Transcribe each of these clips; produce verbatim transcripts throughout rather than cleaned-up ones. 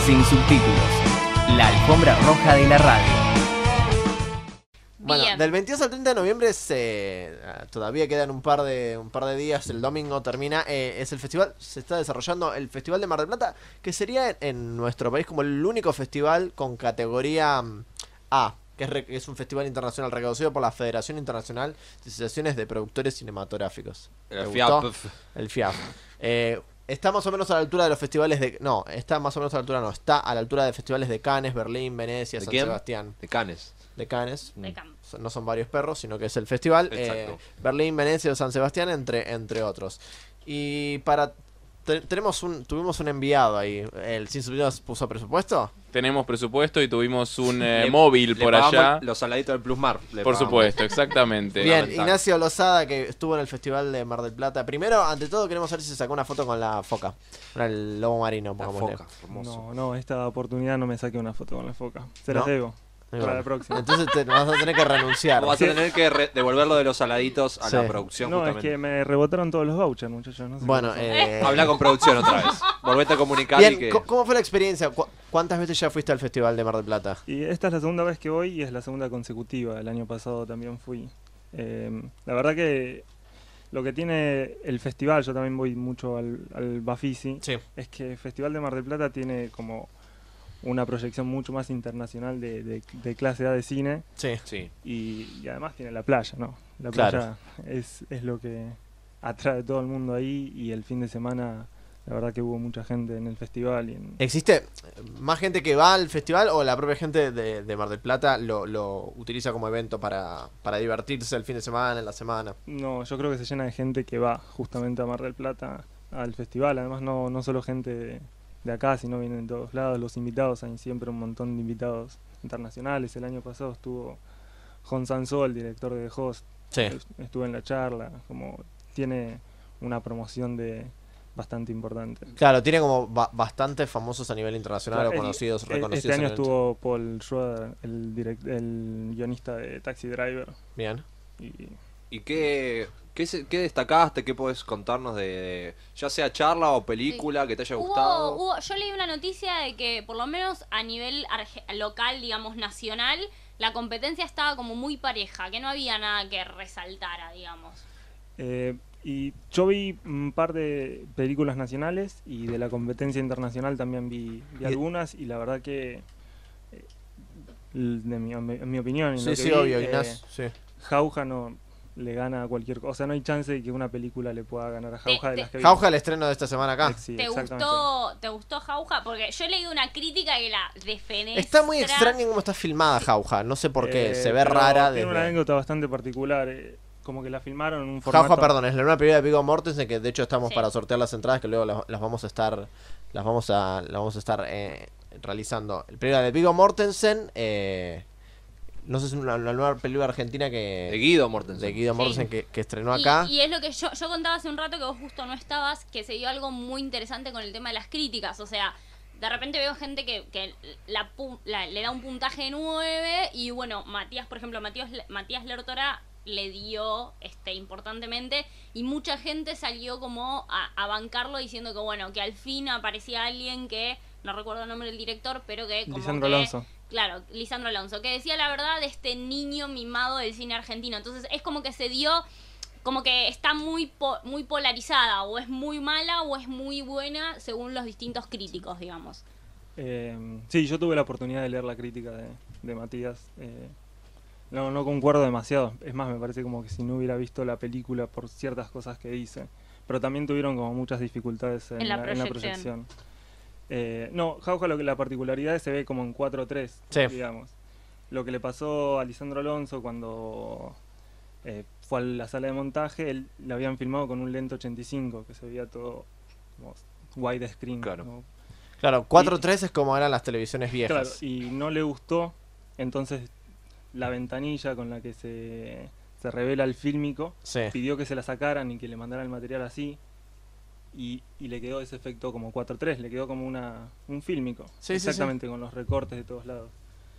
sin subtítulos. La alfombra roja de la radio. Bueno, Bien. del veintidós al treinta de noviembre se, todavía quedan un par de un par de días. El domingo termina. Eh, es el festival. Se está desarrollando el Festival de Mar del Plata, que sería en, en nuestro país como el único festival con categoría mm, A, que es, re- que es un festival internacional reconocido por la Federación Internacional de Asociaciones de Productores Cinematográficos. El ¿Te F I A P. gustó? El F I A P. Eh, está más o menos a la altura de los festivales de... No, está más o menos a la altura, no. Está a la altura de festivales de Cannes, Berlín, Venecia, ¿De San quién? Sebastián. De Cannes. De Cannes. De Cam. Son- No son varios perros, sino que es el festival. Exacto. eh, Berlín, Venecia, San Sebastián, entre, entre otros. Y para... te- tenemos un, tuvimos un enviado ahí. ¿El Sin Subtítulos puso presupuesto? Tenemos presupuesto y tuvimos un eh, Le- móvil le por pagamos allá. Los saladitos del Plusmar. le Por pagamos. supuesto, exactamente. Bien, fundamental. Ignacio Lozada, que estuvo en el Festival de Mar del Plata. Primero, ante todo, queremos saber si se sacó una foto con la foca. Con el lobo marino, La pongámosle. foca, hermoso. No, no, esta oportunidad no me saqué una foto con la foca. Se las ¿No? debo. Y Para bueno, la próxima. Entonces te, vas a tener que renunciar. Vas a tener que re- devolverlo de los saladitos a Sí. la producción No, es justamente. que me rebotaron todos los vouchers, muchachos. No sé Bueno, qué pasó. eh... Habla con producción otra vez. Volvete a comunicar y Bien, que... ¿co- ¿cómo fue la experiencia? ¿Cu- ¿Cuántas veces ya fuiste al Festival de Mar del Plata? Y esta es la segunda vez que voy y es la segunda consecutiva. El año pasado también fui. Eh, la verdad que lo que tiene el festival, yo también voy mucho al, al Bafisi, Sí. es que el Festival de Mar del Plata tiene como una proyección mucho más internacional de, de- de clase A de cine Sí. Sí. y, y además tiene la playa, ¿no? La Claro. playa es, es lo que atrae a todo el mundo ahí y el fin de semana la verdad que hubo mucha gente en el festival y en, ¿Existe más gente que va al festival o la propia gente de, de Mar del Plata lo, lo utiliza como evento para, para divertirse el fin de semana, en la semana? No, yo creo que se llena de gente que va justamente a Mar del Plata al festival. Además, no, no solo gente de, de acá, sino vienen de todos lados. Los invitados, hay siempre un montón de invitados internacionales. El año pasado estuvo Jon Sansó, el director de The Host. Sí. Est- Estuvo en la charla. Como tiene una promoción de bastante importante. Claro, tiene como ba- bastante famosos a nivel internacional Claro, o el- conocidos, e- reconocidos. Este a año nivel- estuvo Paul Schroeder, el, direct- el guionista de Taxi Driver. Bien. Y ¿Y qué, qué, se- qué destacaste? ¿Qué podés contarnos de, de- ya sea charla o película que te haya Hubo, gustado? hubo- yo leí una noticia de que por lo menos a nivel arge- local, digamos nacional, la competencia estaba como muy pareja, que no había nada que resaltara, digamos. Eh, y yo vi un par de películas nacionales y de la competencia internacional también vi, vi Y- algunas y la verdad que, eh, l- de mi, en mi opinión, en Sí, lo que sí, vi, obvio, eh, Ignacio. Sí. Jauja no le gana a cualquier cosa. O sea, no hay chance de que una película le pueda ganar a Jauja de te- las que vi. Jauja, el estreno de esta semana acá. Sí, ¿Te exactamente. gustó, ¿Te gustó Jauja? Porque yo he leído una crítica que la defenestra. Está muy extraño cómo está filmada Jauja. No sé por qué. Eh, Se ve pero rara. Tiene una desde- anécdota bastante particular. eh, como que la filmaron en un formato... Jauja, perdón, es la nueva película de Viggo Mortensen, que de hecho estamos Sí. para sortear las entradas, que luego las, las vamos a estar las vamos a las vamos a estar eh, realizando. El película de Viggo Mortensen, eh, no sé si es una, una nueva película argentina que De Guido Mortensen. de Guido Sí. Mortensen que, que estrenó Y, acá. y es lo que yo, yo contaba hace un rato que vos justo no estabas, que se dio algo muy interesante con el tema de las críticas. O sea, de repente veo gente que, que la, pu- la- le da un puntaje de nueve y bueno, Matías, por ejemplo, Matías, Matías Lertora le dio este importantemente y mucha gente salió como a, a bancarlo diciendo que bueno, que al fin aparecía alguien que, no recuerdo el nombre del director, pero que como Lisandro que- Alonso. Claro, Lisandro Alonso, que decía la verdad de este niño mimado del cine argentino. Entonces es como que se dio, como que está muy po- muy polarizada, o es muy mala o es muy buena según los distintos críticos, digamos. Eh, sí, yo tuve la oportunidad de leer la crítica de, de Matías. eh, no, no concuerdo demasiado. Es más, me parece como que si no hubiera visto la película por ciertas cosas que dice. Pero también tuvieron como muchas dificultades en, En la la, en la proyección. proyección. Eh, no, Jauja, lo que la particularidad es se ve como en cuatro tres, Sí. digamos. Lo que le pasó a Lisandro Alonso cuando eh, fue a la sala de montaje, él la habían filmado con un lente ochenta y cinco, que se veía todo como widescreen. Claro. ¿no? Claro, cuatro tres es como eran las televisiones Claro, viejas. y no le gustó, entonces la ventanilla con la que se, se revela el fílmico Sí. pidió que se la sacaran y que le mandaran el material así, y, y le quedó ese efecto como cuatro tres, le quedó como una un fílmico, Sí, sí, exactamente, con los recortes de todos lados.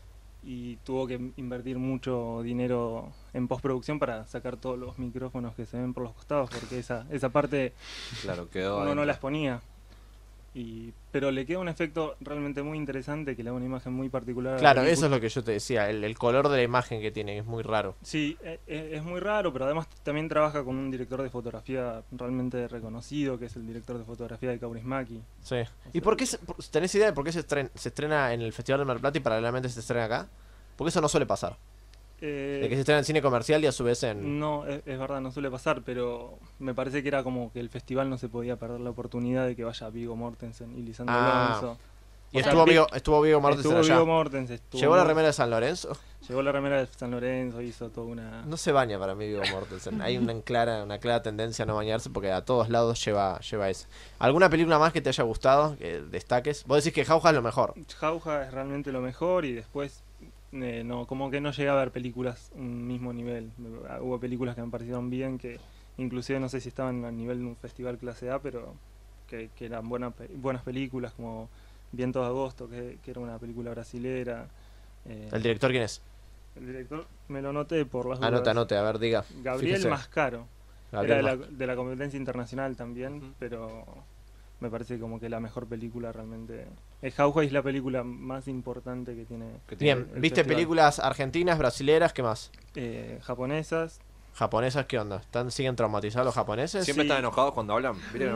Y tuvo que invertir mucho dinero en postproducción para sacar todos los micrófonos que se ven por los costados, porque esa, esa parte Claro, quedó uno no adentro. las ponía. Y, pero le queda un efecto realmente muy interesante que le da una imagen muy particular. a la Claro, película. eso es lo que yo te decía, el, el color de la imagen que tiene, es muy raro. Sí, e- e- es muy raro, pero además también trabaja con un director de fotografía realmente reconocido, que es el director de fotografía de Kaurismäki. Sí. ¿Y por qué, se- por- tenés idea de por qué se estrena, se estrena en el Festival de Mar del Plata y paralelamente se estrena acá? Porque eso no suele pasar. Eh, De que se estrena en cine comercial y a su vez en... No, es, es verdad, no suele pasar, pero me parece que era como que el festival no se podía perder la oportunidad de que vaya Viggo Mortensen y Lisandro Ah. Alonso. Y O sea, estuvo vi- Viggo, estuvo Viggo Mortensen Estuvo allá. Viggo Mortensen, estuvo ¿Llevó la Mor- remera de San Lorenzo? Llevó la remera de San Lorenzo, hizo toda una... No se baña para mí Viggo Mortensen. Hay una clara, una clara tendencia a no bañarse porque a todos lados lleva, lleva eso. ¿Alguna película más que te haya gustado, que destaques? Vos decís que Jauja es lo mejor. Jauja es realmente lo mejor y después eh, no, como que no llegué a ver películas un mismo nivel. Me- Hubo películas que me parecieron bien, que inclusive no sé si estaban a nivel de un festival clase A, pero que, que eran buenas pe- buenas películas, como Vientos de Agosto, que, que era una película brasilera. eh, ¿El director quién es? el director me lo noté por las Anote, dudas. anote, a ver, diga. Gabriel Fíjese. Mascaro. Gabriel Era de Mas- la, de la competencia internacional también, Ujú. pero me parece como que la mejor película realmente... El Jauja es la película más importante que tiene. Que tiene- Bien, el ¿viste festival. películas argentinas, brasileras? ¿Qué más? Eh, japonesas. ¿Japonesas qué onda? ¿Están, ¿Siguen traumatizados los japoneses? Siempre Sí. están enojados cuando hablan. Miren,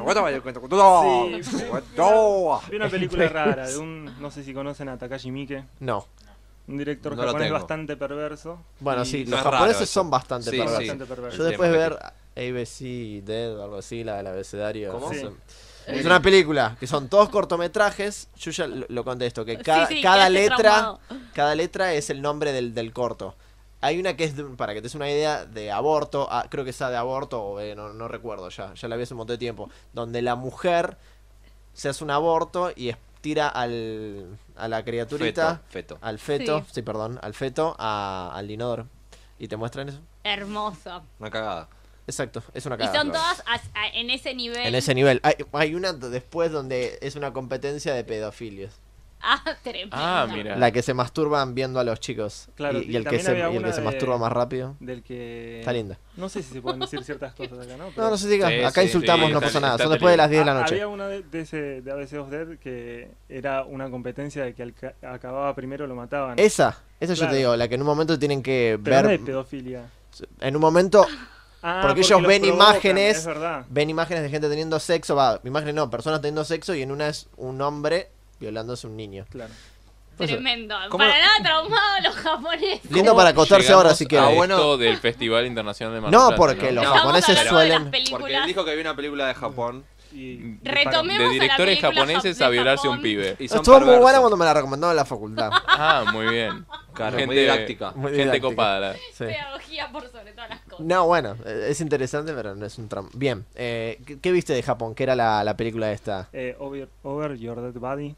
Sí, sí. ¡No! Vi una película rara de un... No sé si conocen a Takashi Miike, No. un director No lo japonés tengo. bastante perverso. Bueno, y- sí, No los es raro japoneses eso. son bastante Sí, perversos. sí. Bastante perverso. Yo El después de tema ver A B C Dead o algo así, la del abecedario. ¿Cómo? Sí. Es una película que son todos cortometrajes. Yo ya lo, lo contesto, que cada, Sí, sí, cada quedaste letra traumado. cada letra es el nombre del, del corto. Hay una que es, de- para que te des una idea, de aborto, ah, creo que esa de aborto, o eh, no, no recuerdo ya, ya la vi hace un montón de tiempo, donde la mujer se hace un aborto y es- tira al, a la criaturita, Feto, feto. al feto, sí. Sí. perdón, al feto, a- al inodoro. ¿Y te muestran eso? Hermoso. Una cagada. Exacto, es una Y cagada. son todas as- a- en ese nivel. En ese nivel. Hay, hay una d- después donde es una competencia de pedofilios. Ah, tremendo. Ah, mira. La que se masturban viendo a los chicos. Claro, y, y y el que también se, había y el que una se de- masturba más rápido. Del que... Está linda. No sé si se pueden decir ciertas cosas acá, ¿no? Pero No, no se diga. Sí, Acá sí, insultamos, sí, no está- pasa nada. está Son después de las diez de la Ha- noche. Había una de, de ese de A B C of Dead que era una competencia de que al que acababa primero lo mataban. Esa, esa yo Claro. te digo, la que en un momento tienen que Pero no ver. de pedofilia. En un momento Ah, Porque ellos los ven provocan, imágenes- Es verdad. ven imágenes de gente teniendo sexo. Va, imágenes no, personas teniendo sexo y en una es un hombre violándose a un niño. Claro. Tremendo. ¿Cómo- Para nada traumados los japoneses. Lindo para acostarse ahora si Llegamos quieren. a Ah, bueno. esto del Festival Internacional de Mar del No, Plata, porque ¿no? los Estamos japoneses hablando de las suelen- películas. Porque él dijo que había una película de Japón Y Retomemos de a la directores película japoneses de a violarse a un Japón. pibe. y son Estuvo muy perversos. buena cuando me la recomendaron en la facultad. Ah, muy bien. Claro, gente, muy didáctica. Muy gente didáctica. copada. la- Sí. Pedagogía por sobre todas las cosas. No, bueno, eh, es interesante, pero no es un tramo. Bien, eh, ¿qué, qué viste de Japón? ¿Qué era la, la película esta? eh, Over, Over Your Dead Body.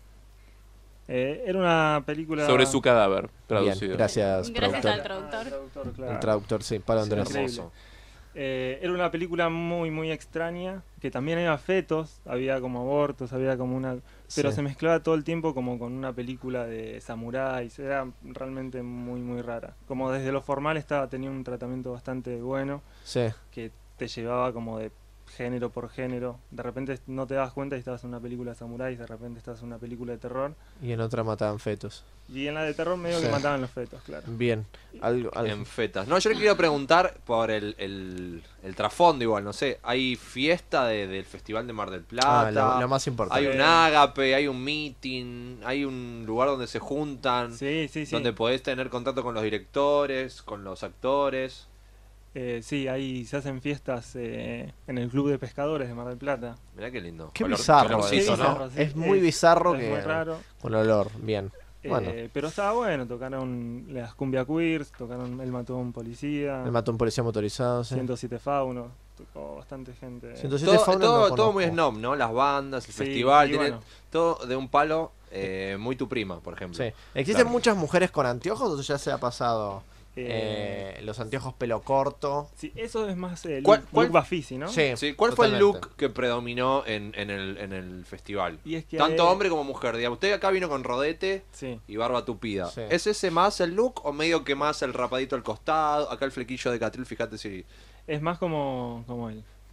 Eh, era una película... Sobre su cadáver, Bien, traducido. gracias, Gracias productor. al traductor. Ah, el traductor, claro. El traductor, sí, Pablo Sí, Andrés. increíble. Hermoso. Eh, era una película muy, muy extraña, que también había fetos, había como abortos, había como una... Pero Sí. se mezclaba todo el tiempo como con una película de samuráis, era realmente muy, muy rara. Como desde lo formal estaba, tenía un tratamiento bastante bueno, Sí. que te llevaba como de género por género. De repente no te dabas cuenta y estabas en una película de samuráis, de repente estabas en una película de terror. Y en otra mataban fetos. Y en la de terror medio Sí. que mataban los fetos, claro. Bien. Algo, algo- En fetas. No, yo le quería preguntar por el, el, el trasfondo igual, no sé. ¿Hay fiesta de- del Festival de Mar del Plata? Ah, lo, lo más importante. Hay un ágape, hay un meeting, hay un lugar donde se juntan, Sí, sí, sí. donde podés tener contacto con los directores, con los actores. Eh, sí, ahí se hacen fiestas eh, en el Club de Pescadores de Mar del Plata. Mirá qué lindo. Qué Color- bizarro colorcito, eso, Qué ¿no? bizarro, sí. Es muy bizarro es que... muy raro. Con olor, bien. Eh, Bueno. pero estaba bueno, tocaron las Cumbia Queers, tocaron El mató a un policía, El mató a un policía motorizado, sí. ciento siete Faunos, tocó bastante gente. ciento siete Todo, faunas todo, no todo muy conozco. snob, ¿no? Las bandas, el Sí, festival, y tiene bueno. todo de un palo eh, muy tu prima, por ejemplo. Sí. ¿Existen Claro. muchas mujeres con anteojos o ya se ha pasado Eh, eh, los anteojos pelo corto? sí, eso es más el ¿Cuál- look, cuál- look Bafisi, ¿no? Sí, Sí, ¿cuál fue el totalmente. look que predominó en, en el, en el festival? Y es que Tanto hay- hombre como mujer. Digamos, usted acá vino con rodete Sí. y barba tupida. Sí. ¿Es ese más el look o medio que más el rapadito al costado? Acá el flequillo de Catril, fíjate si... Es más como, como el,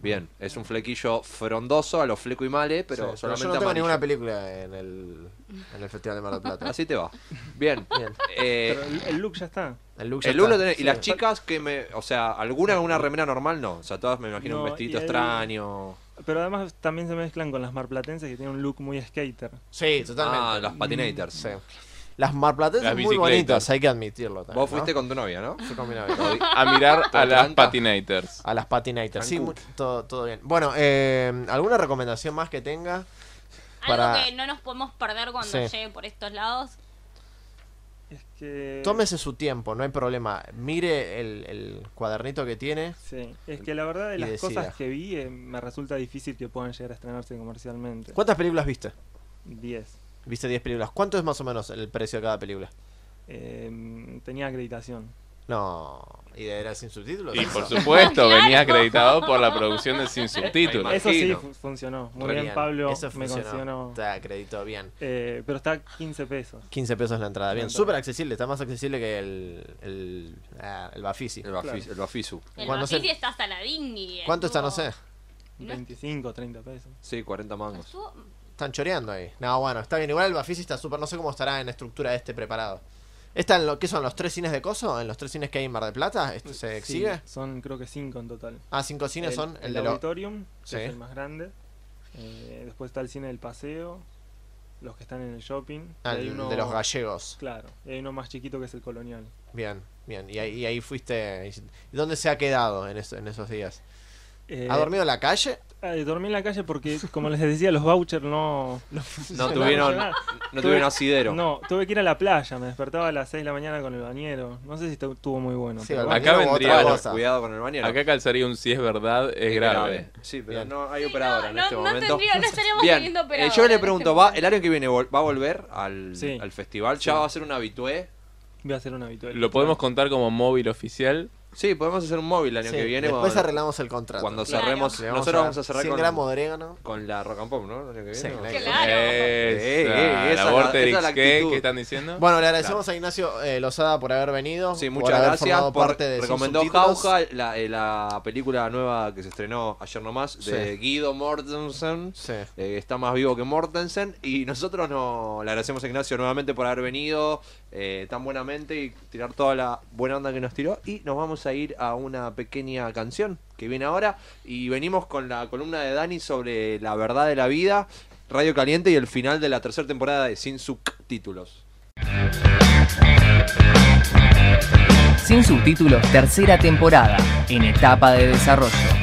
Bien, es un flequillo frondoso a los fleco y male, pero Sí, pero solamente yo no tengo amarillo. ninguna película en el, en el Festival de Mar del Plata. Así te va. Bien. Bien. Eh, Pero el, el look ya está. El look ya el uno está. tenés- y Sí. las chicas que me, o sea, alguna alguna remera normal no, o sea, todas me imagino un No, vestidito y el- extraño. Pero además también se mezclan con las marplatenses que tienen un look muy skater. Sí, totalmente. Ah, las patinators. Sí. Las marplatenses Las muy bicicletas. bonitas, hay que admitirlo también. Vos fuiste ¿no? con tu novia, ¿no? Fui con mi novia. A mirar a ¿Todo las tranca? patinators. A las patinators. Sí, Cancún. mu- todo, todo bien. Bueno, eh, ¿alguna recomendación más que tenga? Algo Para- que no nos podemos perder cuando Sí. llegue por estos lados. Es que... Tómese su tiempo, no hay problema. Mire el, el cuadernito que tiene. Sí, es que la verdad de Y las decida. cosas que vi eh, me resulta difícil que puedan llegar a estrenarse comercialmente. ¿Cuántas películas viste? diez. Viste diez películas. ¿Cuánto es más o menos el precio de cada película? Eh, tenía acreditación. No, ¿y era sin subtítulos? Y Eso. por supuesto, Claro. venía acreditado por la producción de Sin Subtítulos. Eso sí imagino. fu- funcionó. Muy Re bien, Pablo. Eso me funcionó. condicionó. Te acreditó bien. Eh, pero está a quince pesos. quince pesos la entrada. Bien, La entrada. súper accesible. Está más accesible que el, el, ah, el Bafisi. El, Bafis- Claro. el Bafisu. El Cuando se- Bafisi está hasta la Dinghy. ¿Cuánto está? No estuvo- sé. ¿No? veinticinco, treinta pesos. Sí, cuarenta mangos. estuvo- Están choreando ahí. No, bueno, está bien. Igual el Bafisi está súper. No sé cómo estará en estructura este preparado. ¿Está en lo que son los tres cines de Coso? ¿En los tres cines que hay en Mar del Plata? ¿Esto se exhibe? Sí, son creo que cinco en total. Ah, cinco cines son. el El, de los. Auditorium, que Sí. es el más grande. Eh, después está el cine del Paseo, los que están en el shopping. Ah, y hay el uno- de los gallegos. Claro, y hay uno más chiquito que es el Colonial. Bien, bien. Y ahí, y ahí fuiste. ¿Y dónde se ha quedado en, eso- en esos días? Eh, ¿Ha dormido en la calle? eh, dormí en la calle porque, como les decía, los vouchers no... No funcionaban. tuvieron, No, no tuvieron asidero. No, tuve que ir a la playa, me despertaba a las seis de la mañana con el bañero. No sé si estu- estuvo muy bueno. Sí, pero el bueno. Acá bañero u vendría- otra Bueno, cosa. cuidado con el bañero. Acá calzaría un si es verdad, es, Es grave. Sí, pero Bien. no hay Sí, operadora no, en no- este no momento. tendría- no estaríamos Bien, teniendo eh, operadora yo le en pregunto, este ¿va, momento. ¿el año que viene vol- va a volver al, Sí. al festival? Sí. ¿Ya va a ser un habitué? Voy a hacer un habitual. Lo podemos contar como móvil oficial. Sí, podemos hacer un móvil el año Sí, que viene. después cuando- arreglamos el contrato. Cuando Claro. cerremos, Le vamos nosotros a vamos a cerrar cien con, gramos de orégano. con la Rock and Pop, ¿no? El año que Sí, viene. claro. Claro. Eh, eh, Esa, esa la es la- Vorterix, esa es la ¿qué? actitud. ¿Qué están diciendo? Bueno, le agradecemos a Ignacio eh, Lozada por haber venido. Sí, por muchas haber gracias. formado Por, parte de Sin recomendó Subtítulos. Jauja, la, eh, la película nueva que se estrenó ayer nomás, de Sí. Guido Mortensen. Sí. Eh, está más vivo que Mortensen. Y nosotros no, le agradecemos a Ignacio nuevamente por haber venido eh, tan buenamente y tirar toda la buena onda que nos tiró. Y nos vamos a ir a una pequeña canción que viene ahora. Y venimos con la columna de Dani sobre la verdad de la vida, Radio Caliente y el final de la tercera temporada de Sin Subtítulos. Sin Subtítulos, tercera temporada, en etapa de desarrollo.